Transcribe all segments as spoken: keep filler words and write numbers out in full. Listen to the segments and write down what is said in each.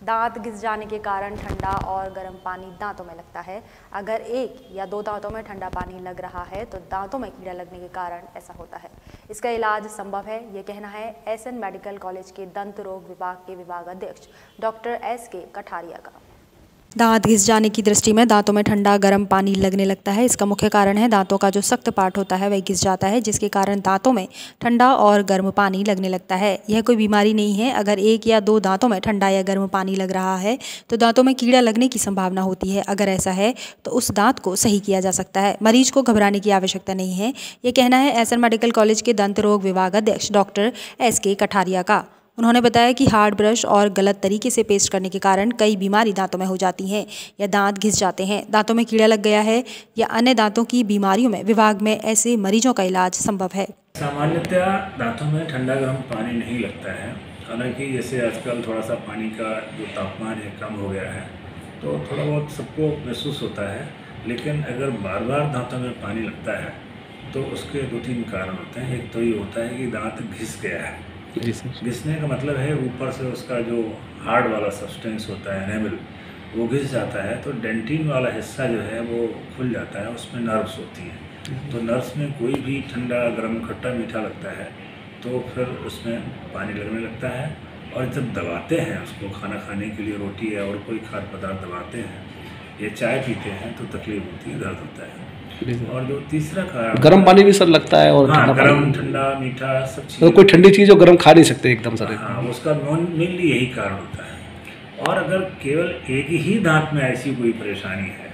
दांत घिस जाने के कारण ठंडा और गर्म पानी दांतों में लगता है। अगर एक या दो दांतों में ठंडा पानी लग रहा है तो दांतों में कीड़ा लगने के कारण ऐसा होता है। इसका इलाज संभव है, ये कहना है एसएन मेडिकल कॉलेज के दंत रोग विभाग के विभाग अध्यक्ष डॉक्टर एस के कठारिया का। दांत घिस जाने की दृष्टि में दांतों में ठंडा गर्म पानी लगने लगता है। इसका मुख्य कारण है दांतों का जो सख्त पार्ट होता है वह घिस जाता है, जिसके कारण दांतों में ठंडा और गर्म पानी लगने लगता है। यह कोई बीमारी नहीं है। अगर एक या दो दांतों में ठंडा या गर्म पानी लग रहा है तो दांतों में कीड़ा लगने की संभावना होती है। अगर ऐसा है तो उस दांत को सही किया जा सकता है। मरीज को घबराने की आवश्यकता नहीं है, ये कहना है एसएन मेडिकल कॉलेज के दंत रोग विभाग अध्यक्ष डॉक्टर एस के कठारिया का। उन्होंने बताया कि हार्ड ब्रश और गलत तरीके से पेस्ट करने के कारण कई बीमारी दांतों में हो जाती हैं या दांत घिस जाते हैं, दांतों में कीड़ा लग गया है या अन्य दांतों की बीमारियों में विभाग में ऐसे मरीजों का इलाज संभव है। सामान्यतया दांतों में ठंडा गर्म पानी नहीं लगता है। हालांकि जैसे आजकल थोड़ा सा पानी का जो तापमान है कम हो गया है तो थोड़ा बहुत सबको महसूस होता है, लेकिन अगर बार बार दांतों में पानी लगता है तो उसके दो तीन कारण होते हैं। एक तो ये होता है कि दांत घिस गया है। घिसने का मतलब है ऊपर से उसका जो हार्ड वाला सब्सटेंस होता है एनेमल वो घिस जाता है, तो डेंटिन वाला हिस्सा जो है वो खुल जाता है, उसमें नर्व्स होती हैं। तो नर्व्स में कोई भी ठंडा गर्म खट्टा मीठा लगता है तो फिर उसमें पानी लगने लगता है। और जब दबाते हैं उसको, खाना खाने के लिए रोटी है और कोई खाद्य पदार्थ दबाते हैं या चाय पीते हैं तो तकलीफ होती है, दर्द होता है। और जो तीसरा कारण गर्म पानी भी सर लगता है और हाँ, गर्म ठंडा मीठा सब चीज़। तो कोई ठंडी चीज़ जो गर्म खा नहीं सकते एकदम सर। हाँ, उसका मेनली यही कारण होता है। और अगर केवल एक ही दांत में ऐसी कोई परेशानी है,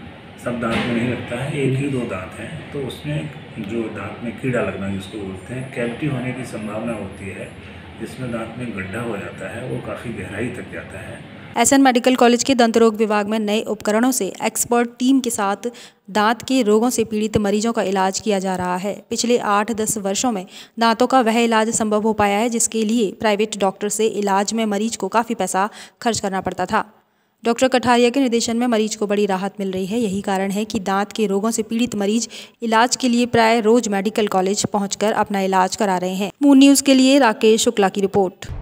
सब दांत में नहीं लगता है, एक ही दो दांत हैं, तो उसमें जो दांत में कीड़ा लगना जिसको बोलते हैं, कैविटी होने की संभावना होती है, जिसमें दांत में गड्ढा हो जाता है, वो काफ़ी गहराई तक जाता है। एसएन मेडिकल कॉलेज के दंत रोग विभाग में नए उपकरणों से एक्सपर्ट टीम के साथ दांत के रोगों से पीड़ित मरीजों का इलाज किया जा रहा है। पिछले आठ दस वर्षों में दांतों का वह इलाज संभव हो पाया है जिसके लिए प्राइवेट डॉक्टर से इलाज में मरीज को काफ़ी पैसा खर्च करना पड़ता था। डॉक्टर कठारिया के निर्देशन में मरीज को बड़ी राहत मिल रही है। यही कारण है कि दांत के रोगों से पीड़ित मरीज इलाज के लिए प्राय रोज मेडिकल कॉलेज पहुंचकर अपना इलाज करा रहे हैं। मून न्यूज़ के लिए राकेश शुक्ला की रिपोर्ट।